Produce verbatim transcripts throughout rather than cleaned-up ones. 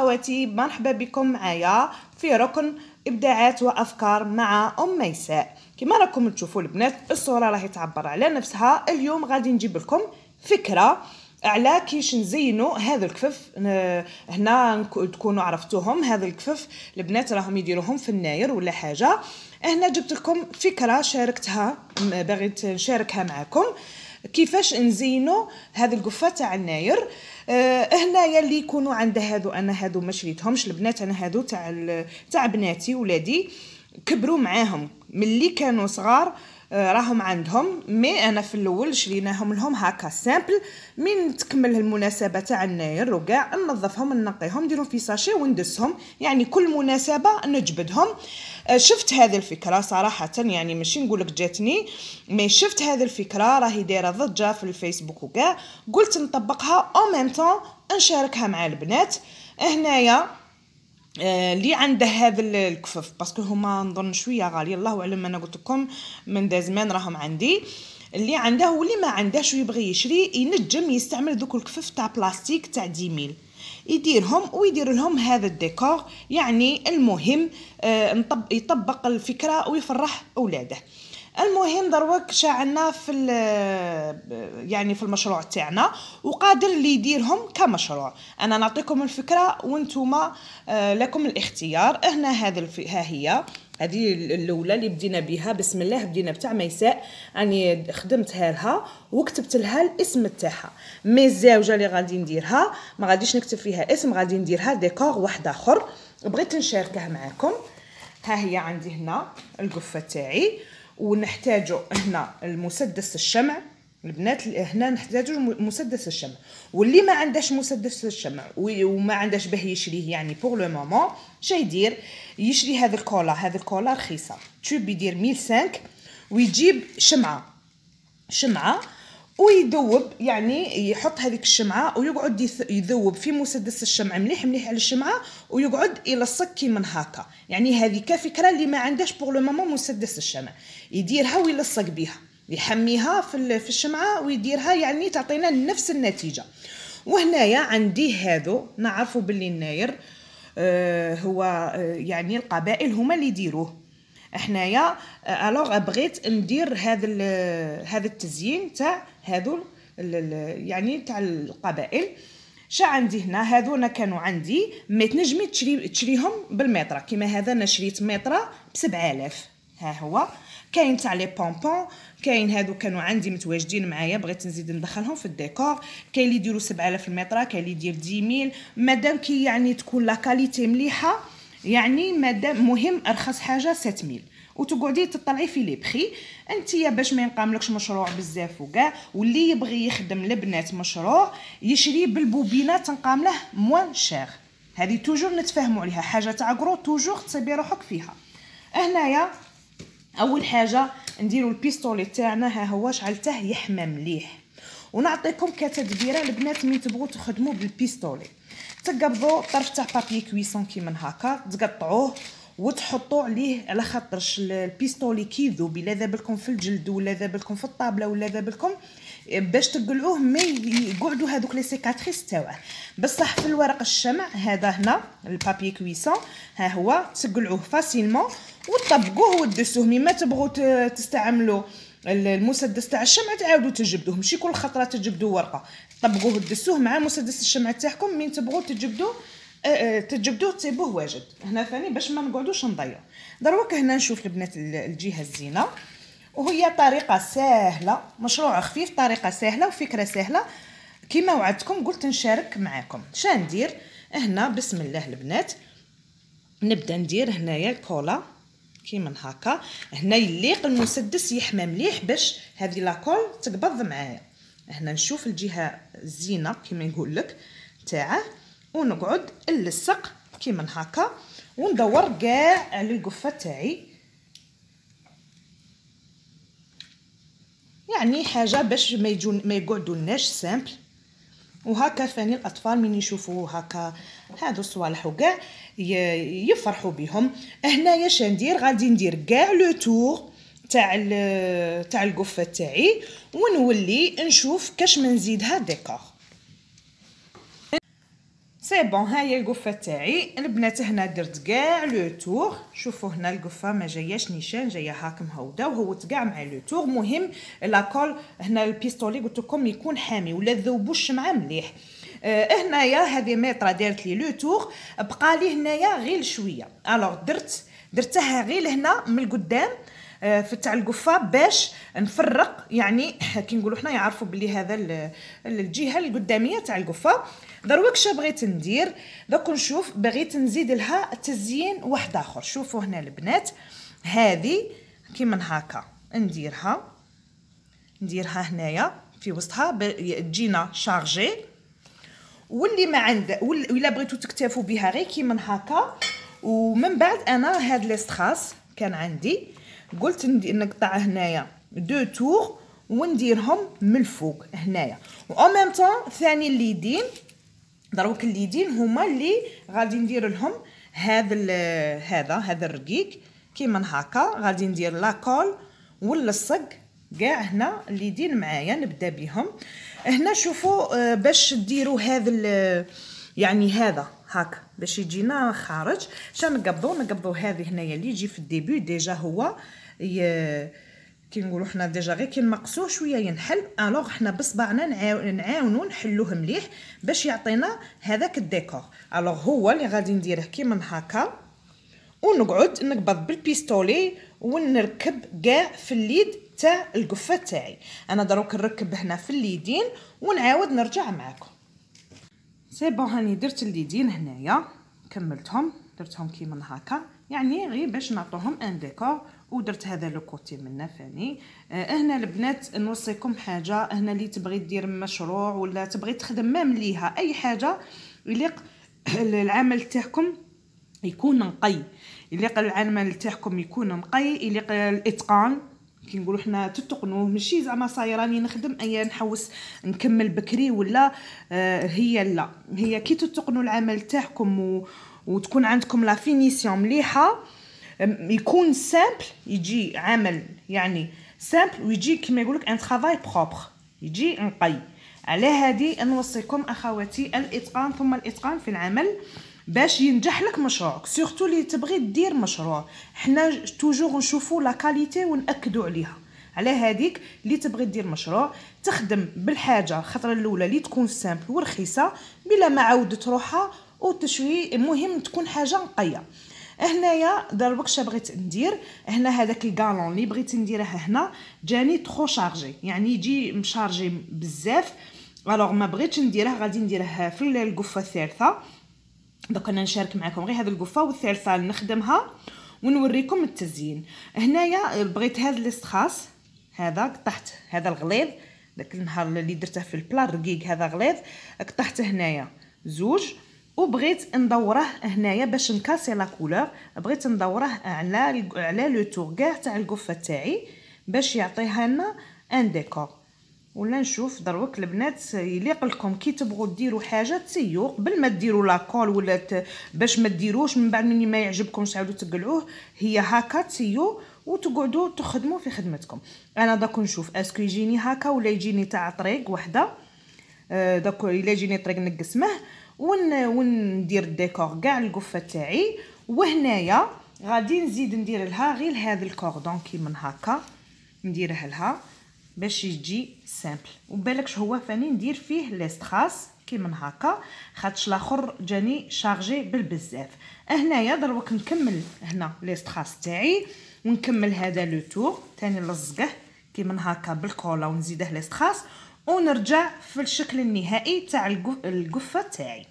أخواتي، مرحبا بكم معايا في ركن إبداعات وأفكار مع أم ميساء. كما راكم تشوفوا البنات الصورة راهي تعبر على نفسها. اليوم غادي نجيب لكم فكرة على كيش نزينوا هذا الكفف. هنا تكونوا عرفتوهم، هذا الكفف البنات راهم يديروهم في الناير ولا حاجة. هنا جبت لكم فكرة شاركتها، بغيت نشاركها معكم كيفاش نزينوا هذه القفه تاع الناير. أه هنايا اللي يكونوا عند هادو، انا هادو ما شريتهمش البنات، انا هادو تاع تاع بناتي ولادي كبروا معاهم ملي كانوا صغار. أه راهم عندهم، مي انا في الاول شريناهم لهم هكا سامبل. من تكمل المناسبه تاع الناير وكاع ننظفهم ننقيهم نديرهم في ساشي وندسهم، يعني كل مناسبه نجبدهم. أه شفت هذه الفكره صراحه، يعني ماشي نقول لك جاتني، مي شفت هذه الفكره راهي دايره ضجه في الفيسبوك وكاع، قلت نطبقها او ميم طون نشاركها مع البنات. هنايا اللي عنده هذا الكفف باسكو هما نظن شويه غاليه، الله اعلم، انا قلت لكم من دا زمان راهم عندي. اللي عنده واللي ما عندهش ويبغي يشري ينجم يستعمل دوك الكفف تاع بلاستيك تاع عشرة ميل، يديرهم ويدير لهم هذا الديكور. يعني المهم آه يطبق الفكره ويفرح اولاده. المهم دروك شاعلنا في يعني في المشروع تاعنا وقادر اللي يديرهم كمشروع. انا نعطيكم الفكره وانتم آه لكم الاختيار. هنا هذا ها هي هذه الاولى اللي بدينا بها، بسم الله بدينا بتاع ميساء، اني خدمتها لها وكتبت لها الاسم تاعها. مي الزاوجه اللي غادي نديرها ما غاديش نكتب فيها اسم، غادي نديرها ديكور واحد اخر بغيت نشاركه معكم. ها هي عندي هنا القفه تاعي، ونحتاجوا هنا المسدس الشمع البنات. هنا نحتاجوا مسدس الشمع، واللي ما عندهش مسدس الشمع وما عندهش به يشريه يعني بور لو مومون، شا يدير؟ يشري هذا الكولا. هذا الكولا رخيصه، تشوب يدير مية وخمسة ويجيب شمعه شمعه ويذوب، يعني يحط هذيك الشمعه ويقعد يذوب في مسدس الشمع مليح مليح على الشمعه ويقعد يلصق كي من هكا. يعني هذه كفكره اللي ما عندهاش بور لو مومون مسدس الشمع يديرها ويلصق بها، يحميها في في الشمعه ويديرها، يعني تعطينا نفس النتيجه. وهنايا عندي هذو نعرفوا باللي الناير آه هو آه يعني القبائل هما اللي يديروه. حنايا الوغ بغيت ندير هذا هذا التزيين تاع هذو يعني تاع القبائل. شا عندي هنا هذونا كانوا عندي، ما تنجمي تشري تشريهم بالمتر. كيما هذا انا شريت متر بسبعة آلاف. ها هو كاين تاع لي بونبون، كاين هادو كانوا عندي متواجدين معايا بغيت نزيد ندخلهم في الديكور. كاين اللي يديروا سبعة آلاف المتر، كاين اللي يدير عشرة ميل، مادام كي يعني تكون لا كاليتي مليحه، يعني مادام مهم ارخص حاجه سبعة ميل وتقعدي تطلعي في لي بخي. انت يا باش ما ينقاملكش مشروع بزاف وكاع، واللي يبغي يخدم لبنات مشروع يشري بالبوبينات تنقام له موان شير. هذه توجور نتفاهموا عليها، حاجه تاع كرو توجور تصيبي روحك فيها. هنايا اول حاجه نديروا البيستولي تاعنا، ها هو شعلته يحمى مليح. ونعطيكم كتدبيره البنات من تبغوا تخدموا بالبيستولي. تقبضوا طرف تاع بابي كويسون كيما هكا، تقطعوه وتحطوا عليه على خاطرش البيستولي كي يذوب، الا ذاب لكم في الجلد ولا ذاب لكم في الطابله ولا ذاب لكم باش تقلعوه ما يقعدوا هذوك لي سيكاتريس تاعه. بصح في الورق الشمع هذا هنا البابي كويسون، ها هو تقلعوه فاسيلمون وتطبقوه وتدسوه. مما تبغوا تستعملوا المسدس تاع الشمع تعاودوا تجبدوه، ماشي كل خطره تجبدوا ورقه، طبقوه ودسوه مع مسدس الشمع تاعكم. من تبغوا تجبدوه أه تجبدوه تصيبوه واجد. هنا ثاني باش ما نقعدوش نضيعوا. دروك هنا نشوف البنات الجهه الزينه، وهي طريقه سهله، مشروع خفيف، طريقه سهله وفكره سهله. كما وعدتكم قلت نشارك معكم. شا ندير هنا؟ بسم الله البنات نبدا ندير هنايا الكولا كيما هكا. هنا يليق المسدس يحمى مليح باش هذه لاكول تقبض معايا. هنا نشوف الجهه الزينه كيما نقول لك تاعه، ونقعد نلصق كيما هكا وندور كاع على القفه تاعي، يعني حاجه باش ما يجون ما يقعدولناش سامبل. وهكا ثاني الاطفال من يشوفوا هكا هادو الصوالح وكاع يفرحوا بهم. هنايا شندير؟ غادي ندير كاع لو تور تاع تاع القفه تاعي ونولي نشوف كاش ما نزيدها ديكور. سي بون. ها هي القفه تاعي البنات. هنا درت كاع لو تور. شوفوا هنا القفه ما جاياش نيشان، جايه هاك مهوده وهوت كاع مع لو تور. مهم لاكول هنا البيستولي قلت لكم يكون حامي ولا تذوبوش معاه مليح. آه هنايا هذه ميطره دارت لي لو تور، بقى لي هنايا غير شويه. الوغ درت درتها غير هنا من القدام آه في تاع القفه باش نفرق، يعني كي نقولوا حنا يعرفوا بلي هذا الجهه القداميه تاع القفه. دروك شا بغيت ندير دوك نشوف، بغيت نزيد لها تزيين واحد اخر. شوفوا هنا البنات هذه كيما هكا نديرها نديرها هنايا في وسطها تجينا شارجي. واللي ما عند ولا بغيتو تكتفوا بها غير كيما هكا. ومن بعد انا هاد لي ستراس كان عندي قلت نقطع هنايا دو تور ونديرهم من الفوق هنايا. و ميم طون ثاني اليدين دروك اليدين هما اللي غادي ندير لهم هذا هذا هذا الرقيق كيما هكا. غادي ندير لاكول واللصق كاع هنا اليدين معايا. نبدا بهم هنا. شوفوا باش ديروا هذا يعني هذا هاك باش يجينا خارج. شنو نقبضوا نقبضوا هذه هنايا اللي يجي في الديبي ديجا هو كي نقولوا حنا ديجا غير كي نمقسوه شويه ينحل. الوغ حنا بصبعنا نعاونوا نحلوه مليح باش يعطينا هذاك الديكور. الوغ هو اللي غادي نديره كيما هكا ونقعد نقبض بالبيستولي ونركب كاع في اليد تاع القفه تاعي. انا دروك نركب هنا في اليدين ونعاود نرجع معكم. سي بون. هاني درت اليدين هنايا كملتهم درتهم كيما هكا، يعني غير باش نعطوهم ان ديكور. ودرت هذا لو كوتي منا فاني. آه هنا البنات نوصيكم حاجه، هنا اللي تبغي دير مشروع ولا تبغي تخدم مام ليها اي حاجه يليق العمل تاعكم يكون نقي، يليق العمل تاعكم يكون نقي، يليق الاتقان كي نقولوا حنا تتقنوه. ماشي زعما صاي راني نخدم ايا نحوس نكمل بكري ولا آه هي لا هي كي تتقنوا العمل تاعكم و... وتكون عندكم لا فينيسيون مليحه يكون سامبل، يجي عمل يعني سامبل ويجي كما يقولك ان طرافاي بروبر، يجي نقي. على هذه نوصيكم اخواتي الاتقان ثم الاتقان في العمل باش ينجح لك مشروعك. سورتو اللي تبغي دير مشروع حنا توجور نشوفوا لا كاليتي ونأكدوا عليها. على هذيك اللي تبغي دير مشروع تخدم بالحاجه الخطره الاولى اللي تكون سامبل ورخيصه بلا ما عاودت روحها وتشوي. المهم تكون حاجه نقيه. هنايا دروك شا بغيت ندير هنا هذاك الكالون اللي بغيت نديره هنا جاني ترو شارجي، يعني يجي مشارجي بزاف. الوغ ما بغيتش نديره، غادي نديره في القفه الثالثه. دوك انا نشارك معكم غير هذه القفه والثالثه نخدمها ونوريكم التزيين. هنايا بغيت هذا الاستخاص هذا قطعت هذا الغليظ داك النهار اللي درته في البلا رقيق هذا غليظ قطعته هنايا زوج وبغيت ندوره هنايا باش نكاسي لا كولور. بغيت ندوره على على لو تور كاع تاع القفه تاعي باش يعطيها لنا ان ديكور. ولا نشوف دروك البنات يليق لكم كي تبغوا ديروا حاجه تسيو قبل ما ديروا لاكول ولا ت... باش ما ديروش من بعد مني ما يعجبكمش تعاودوا تقلعوه. هي هكا تسيو وتقعدوا تخدموا في خدمتكم. انا داك نشوف اسكو يجيني هكا ولا يجيني تاع طريق وحده. داك الا يجيني طريق نقسمه ون وندير الديكور كاع القفه تاعي. وهنايا غادي نزيد ندير لها غير هذا الكوردون كيما هكا نديره لها باش يجي سامبل. وبالكش هو فاني ندير فيه لي ستراس كيما هكا خاطش الاخر جاني شارجي بالبزاف. هنايا دروك نكمل هنا لي ستراس تاعي ونكمل هذا لو تور ثاني نلصقه كيما هكا بالكولا ونزيده لي ستراس ونرجع في الشكل النهائي تاع القفه تاعي.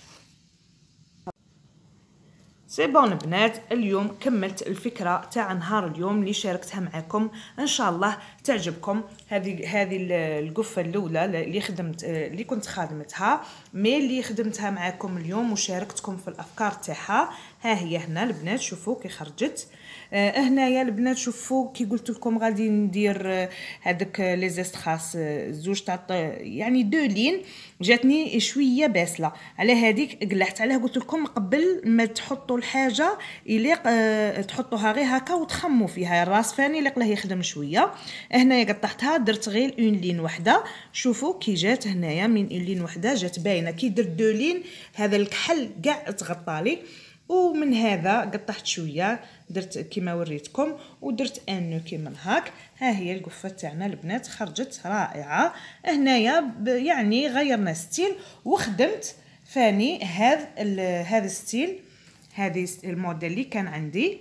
سي بون بنات، اليوم كملت الفكره تاع نهار اليوم اللي شاركتها معكم. ان شاء الله تعجبكم هذه هذه القفه الاولى اللي خدمت اللي كنت خادمتها مي اللي خدمتها معكم اليوم وشاركتكم في الافكار تاعها. ها هي هنا البنات شوفوا كي خرجت. آه هنايا البنات شوفوا كي قلت لكم غادي ندير هذاك لي زيستخاس زوج تاع يعني دو لين جاتني شويه باسله، على هذيك قلعت عليها. قلت لكم قبل ما تحطوا الحاجه يليق آه تحطوها غير هكا وتخموا فيها، الراس فاني يليق له يخدم شويه. هنايا قطعتها درت غير اون لين وحده. شوفوا كي جات هنايا من اون لين وحده جات باينه. كي درت دو لين هذا الكحل كاع تغطى لي، ومن هذا قطعت شويه درت كيما وريتكم ودرت ان كيما هاك. ها هي القفه تاعنا البنات خرجت رائعه. هنايا يعني غيرنا ستيل وخدمت فاني هذا هذا ستيل، هذه الموديل اللي كان عندي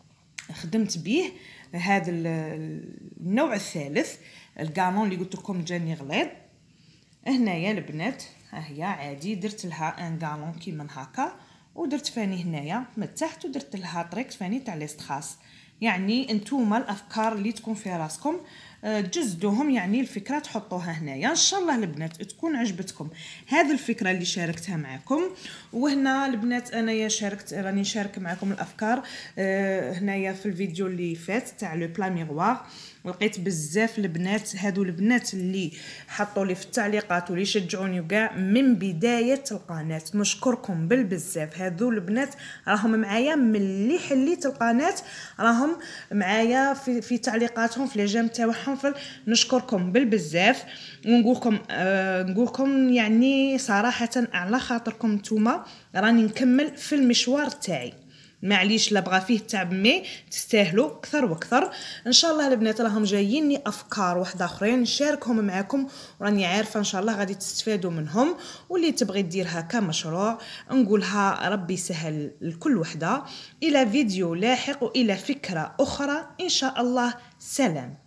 خدمت به هذا النوع الثالث القانون اللي قلت لكم جاني غليظ. هنايا البنات ها هي عادي درت لها ان قانون كيما هكا، ودرت فاني هنايا من تحت ودرت لها طريق فاني تاع الاستخاص. يعني انتوما الافكار اللي تكون في راسكم تجسدوهم، يعني الفكره تحطوها هنايا. ان شاء الله البنات تكون عجبتكم هذه الفكره اللي شاركتها معكم. وهنا البنات انايا شاركت راني نشارك معكم الافكار هنايا في الفيديو اللي فات تاع لو بلا ميغوار. ولقيت بزاف البنات، هادو البنات اللي حطوا لي في التعليقات واللي شجعوني وكاع من بدايه القناه، نشكركم بالبزاف. هادو البنات راهم معايا ملي حليت القناه، راهم معايا في, في تعليقاتهم في لي جيم تاعهم. نشكركم بالبزاف ونقولكم آه نقولكم يعني صراحه على خاطركم نتوما راني نكمل في المشوار تاعي. معليش لا بغى فيه تعب مي تستاهلوا اكثر واكثر. ان شاء الله البنات راهم جاييني افكار واحده اخرين نشاركهم معكم، وراني عارفه ان شاء الله غادي تستفادوا منهم. واللي تبغي ديرها كمشروع نقولها ربي يسهل لكل وحده. الى فيديو لاحق والى فكره اخرى ان شاء الله. سلام.